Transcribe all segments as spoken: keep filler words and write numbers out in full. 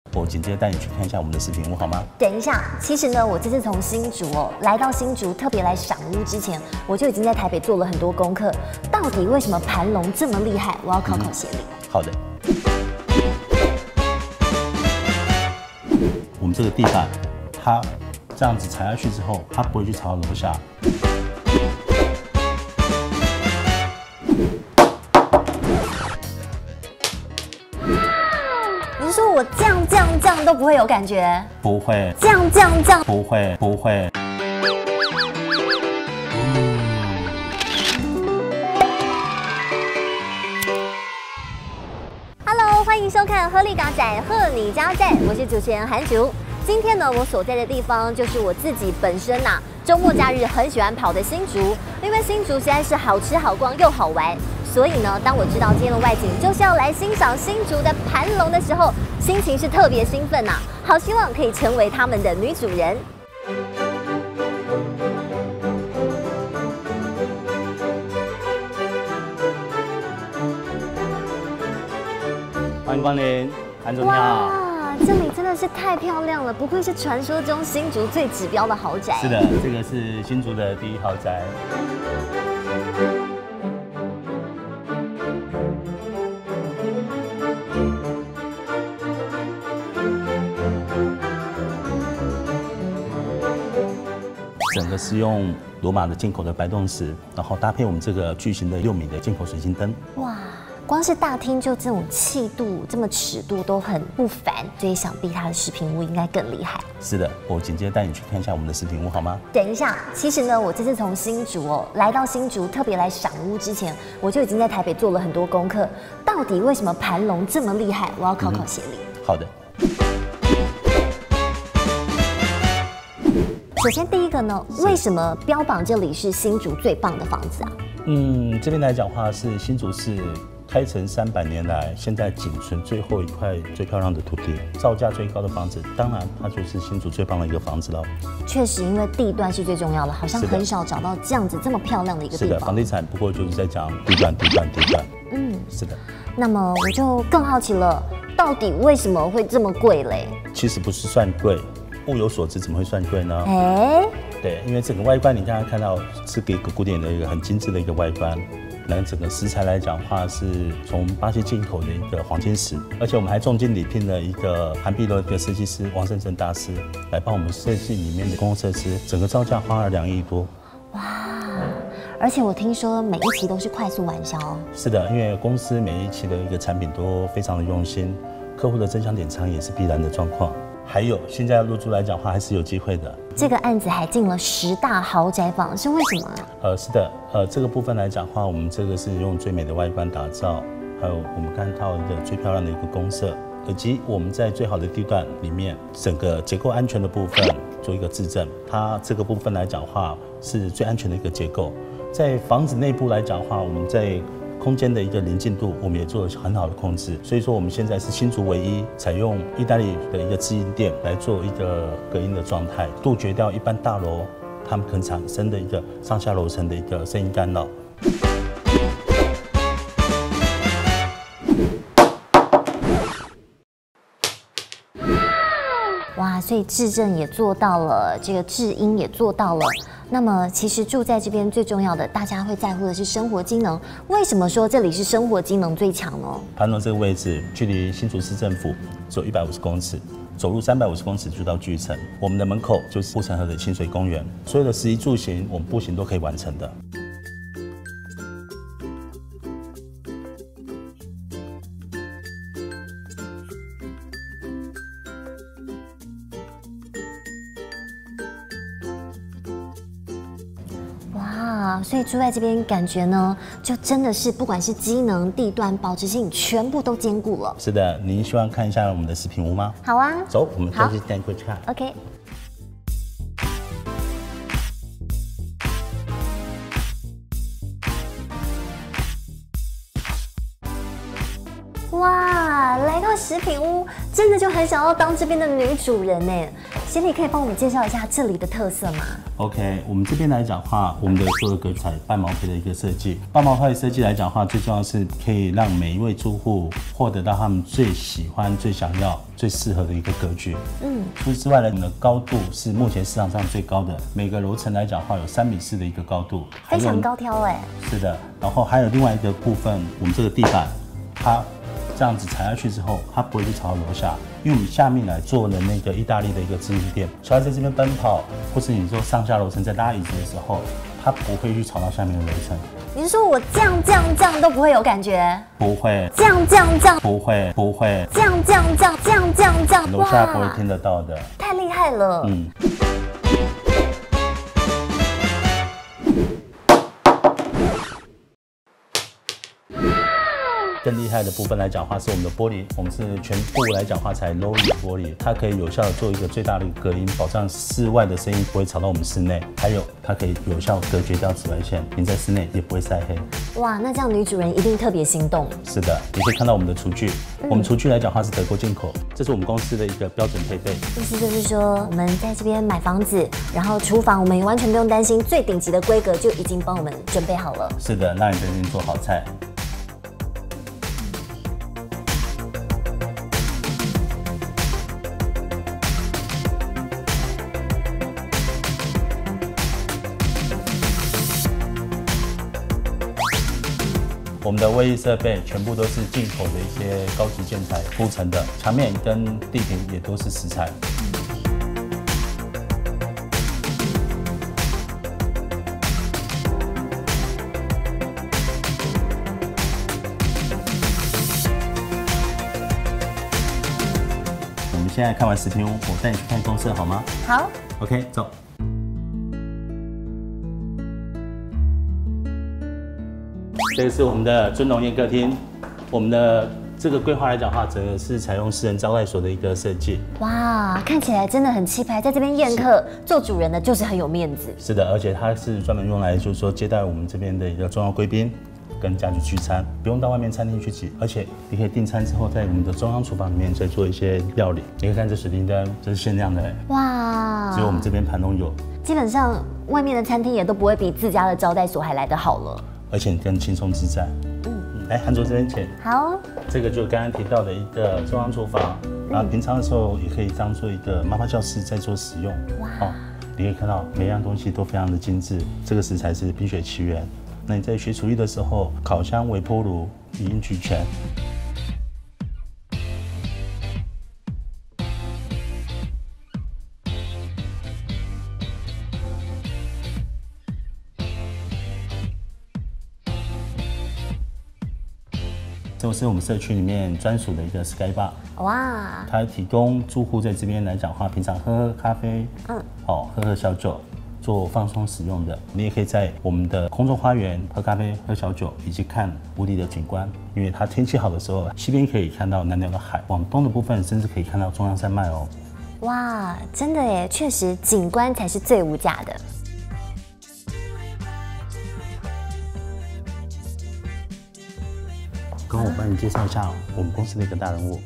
我紧接着带你去看一下我们的食品屋，好吗？ 等一下，其实呢，我这次从新竹哦来到新竹，特别来赏屋之前，我就已经在台北做了很多功课。到底为什么盘龙这么厉害？我要考考协理。 嗯、好的。我们这个地板，它这样子踩下去之后，它不会去踩到楼下。 你说我这样这样这样都不会有感觉？ 不会。 这样这样这样？ 不会不会。 Hello， 欢迎收看《鹤立嘎仔鹤里家仔》，我是主持人韩竹。今天呢，我所在的地方就是我自己本身呐、啊，周末假日很喜欢跑的新竹，因为新竹实在是好吃好逛又好玩。所以呢，当我知道今天的外景就是要来欣赏新竹的盘龙的时候，心情是特别兴奋呐、啊！好希望可以成为他们的女主人。 欢迎光临，韩总你好。 哇，这里真的是太漂亮了，不愧是传说中新竹最指标的豪宅。 是的，这个是新竹的第一豪宅。整个是用罗马的进口的白洞石，然后搭配我们这个巨型的六米的进口水晶灯。 哇，光是大厅就这种气度、这么尺度都很不凡，所以想必它的食品屋应该更厉害。 是的，我紧接着带你去看一下我们的食品屋，好吗？ 等一下，其实呢，我这次从新竹哦来到新竹，特别来赏屋之前，我就已经在台北做了很多功课。到底为什么盘龙这么厉害？我要考考协理。 嗯、好的。 首先第一个呢，为什么标榜这里是新竹最棒的房子啊？ 嗯，这边来讲的话是新竹市开城三百年来，现在仅存最后一块最漂亮的土地，造价最高的房子，当然它就是新竹最棒的一个房子了。 确实，因为地段是最重要的，好像很少找到这样子这么漂亮的一个地方。 是的，房地产不过就是在讲地段、地段、地段。嗯，是的。 那么我就更好奇了，到底为什么会这么贵嘞？ 其实不是算贵。物有所值，怎么会算贵呢？ 哎、欸， 对，因为整个外观，你刚刚看到是一个古典的一个很精致的一个外观。那整个食材来讲的话，是从巴西进口的一个黄金石，而且我们还重金礼聘了一个韩碧楼的设计师王胜成大师来帮我们设计里面的公共设施，整个造价花了两亿多。 哇！而且我听说每一期都是快速完销。 是的，因为公司每一期的一个产品都非常的用心，客户的真香点餐也是必然的状况。还有，现在入住来讲的话，还是有机会的。 这个案子还进了十大豪宅榜，是为什么啊？ 呃，是的，呃，这个部分来讲的话，我们这个是用最美的外观打造，还有我们看到一个最漂亮的一个公设，以及我们在最好的地段里面，整个结构安全的部分做一个质证。它这个部分来讲的话，是最安全的一个结构。在房子内部来讲的话，我们在空间的一个临近度，我们也做了很好的控制，所以说我们现在是新竹唯一采用意大利的一个制音垫来做一个隔音的状态，杜绝掉一般大楼它们可能产生的一个上下楼层的一个声音干扰。 哇，所以质证也做到了，这个制音也做到了。那么，其实住在这边最重要的，大家会在乎的是生活机能。为什么说这里是生活机能最强呢？ 盘龙这个位置距离新竹市政府只有一百五十公尺，走路三百五十公尺就到巨城。我们的门口就是护城河的清水公园，所有的食衣住行，我们步行都可以完成的。 哇，所以住在这边感觉呢，就真的是不管是机能、地段、保值性，全部都兼顾了。 是的，您希望看一下我们的食品屋吗？ 好啊， 走，我们再去带你过去看。 OK。哇，来到食品屋，这真的就很想要当这边的女主人呢。协理可以帮我们介绍一下这里的特色吗 ？OK， 我们这边来讲的话，我们的所有格局采半毛坯的一个设计。半毛坯的设计来讲的话，最重要的是可以让每一位住户获得到他们最喜欢、最想要、最适合的一个格局。嗯，除此之外呢，我们的高度是目前市场上最高的，每个楼层来讲的话有三米四的一个高度， 非常高挑哎。 是的，然后还有另外一个部分，我们这个地板，它这样子踩下去之后，它不会去朝楼下，因为我们下面来做的那个意大利的一个支撑垫，小孩在这边奔跑，或是你说上下楼层在拉椅子的时候，它不会去吵到下面的楼层。 你是说我这样这样这样都不会有感觉？ 不会。 这样这样这样？ 不会不会。 这样这样这样这样这样这样？ 楼下不会听得到的。 太厉害了。嗯。 更厉害的部分来讲的话，是我们的玻璃，我们是全部来讲的话才 low 的玻璃，它可以有效的做一个最大的一个隔音，保障室外的声音不会吵到我们室内，还有它可以有效隔绝掉紫外线，你在室内也不会晒黑。 哇，那这样女主人一定特别心动。 是的，你可以看到我们的厨具，嗯、我们厨具来讲的话是德国进口，这是我们公司的一个标准配备。 意思就是说，我们在这边买房子，然后厨房我们也完全不用担心，最顶级的规格就已经帮我们准备好了。 是的，让你在这边做好菜。我们的卫浴设备全部都是进口的一些高级建材铺成的，墙面跟地坪也都是石材。我们现在看完实坪屋，我带你去看公设好吗？ 好。 OK， 走。这个是我们的尊龙宴客厅，我们的这个规划来讲的话，整个是采用私人招待所的一个设计。 哇，看起来真的很气派，在这边宴客，做主人的就是很有面子。 是的，而且它是专门用来就是说接待我们这边的一个重要贵宾跟家居聚餐，不用到外面餐厅去挤，而且你可以订餐之后，在我们的中央厨房里面再做一些料理。你可以看这水晶灯，这是限量的哎。哇，只有我们这边盘中有。基本上外面的餐厅也都不会比自家的招待所还来得好了。而且更轻松自在。嗯，来，韩卓这边请。好。这个就刚刚提到的一个中央厨房，然后平常的时候也可以当做一个妈妈教室在做使用。哇。哦，你可以看到每样东西都非常的精致。这个食材是冰雪奇缘。那你在学厨艺的时候，烤箱、微波炉一应俱全。这是我们社区里面专属的一个 Sky Bar， 哇！它提供住户在这边来讲的话，平常喝喝咖啡，嗯，哦，喝喝小酒，做放松使用的。你也可以在我们的空中花园喝咖啡、喝小酒，以及看无敌的景观。因为它天气好的时候，西边可以看到南寮的海，往东的部分甚至可以看到中央山脉哦。哇，真的耶，确实景观才是最无价的。跟我帮你介绍一下我们公司的一个大人物。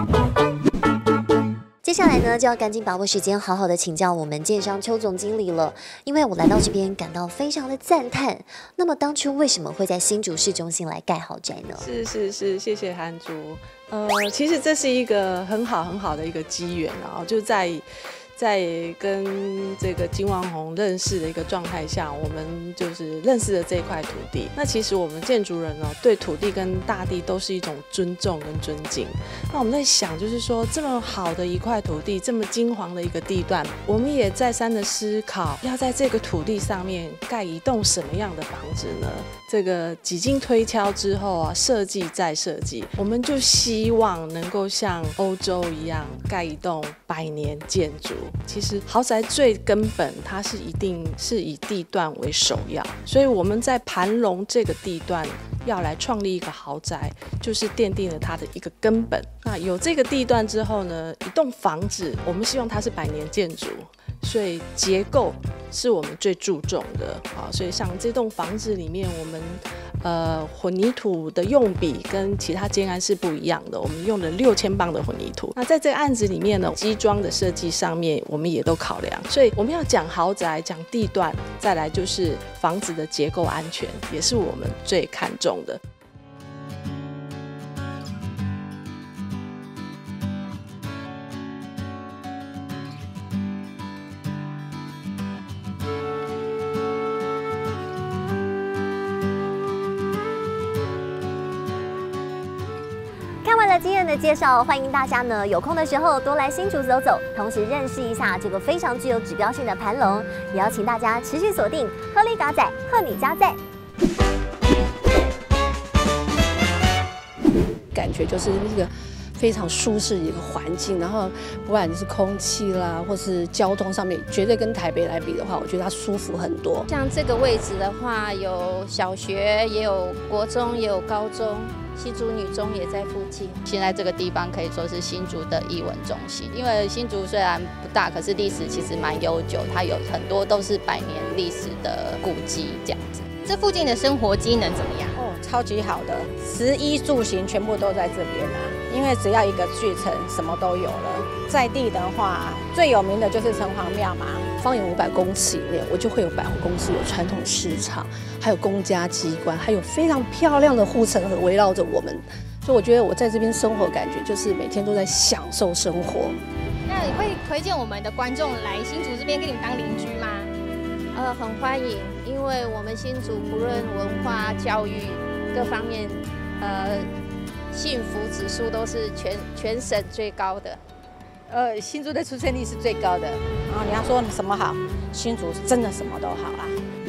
接下来呢，就要赶紧把握时间，好好的请教我们建商邱总经理了。因为我来到这边，感到非常的赞叹。那么当初为什么会在新竹市中心来盖豪宅呢？是是是，谢谢韩竹。呃，其实这是一个很好很好的一个机缘啊，就在。在跟这个金旺宏认识的一个状态下，我们就是认识了这块土地。那其实我们建筑人呢，对土地跟大地都是一种尊重跟尊敬。那我们在想，就是说这么好的一块土地，这么金黄的一个地段，我们也再三的思考，要在这个土地上面盖一栋什么样的房子呢？这个几经推敲之后啊，设计再设计，我们就希望能够像欧洲一样盖一栋百年建筑。其实豪宅最根本，它是一定是以地段为首要，所以我们在盘龙这个地段要来创立一个豪宅，就是奠定了它的一个根本。那有这个地段之后呢，一栋房子，我们希望它是百年建筑。 所以结构是我们最注重的啊。所以像这栋房子里面，我们呃混凝土的用比跟其他建案是不一样的，我们用了六千磅的混凝土。那在这个案子里面呢，基桩的设计上面我们也都考量，所以我们要讲豪宅、讲地段，再来就是房子的结构安全，也是我们最看重的。 看完了今天的介绍，欢迎大家呢有空的时候多来新竹走走，同时认识一下这个非常具有指标性的盘龙，也要请大家持续锁定鹤立嘎仔鹤你家在。 感觉就是那个非常舒适的一个环境，然后不管是空气啦，或是交通上面，绝对跟台北来比的话，我觉得它舒服很多。 像这个位置的话，有小学，也有国中，也有高中。新竹女中也在附近。现在这个地方可以说是新竹的艺文中心，因为新竹虽然不大，可是历史其实蛮悠久，它有很多都是百年历史的古迹这样子。 这附近的生活机能怎么样？ 哦，超级好的，食衣住行全部都在这边啊，因为只要一个巨城，什么都有了。在地的话，最有名的就是城隍庙嘛。 方圆五百公尺以内，我就会有百货公司，有传统市场，还有公家机关，还有非常漂亮的护城河围绕着我们。所以我觉得我在这边生活，感觉就是每天都在享受生活。 那你会推荐我们的观众来新竹这边跟你们当邻居吗？ 呃，很欢迎，因为我们新竹不论文化、教育各方面，呃，幸福指数都是全全省最高的。 呃，新竹的出生率是最高的。然后你要说什么好，新竹真的什么都好啊。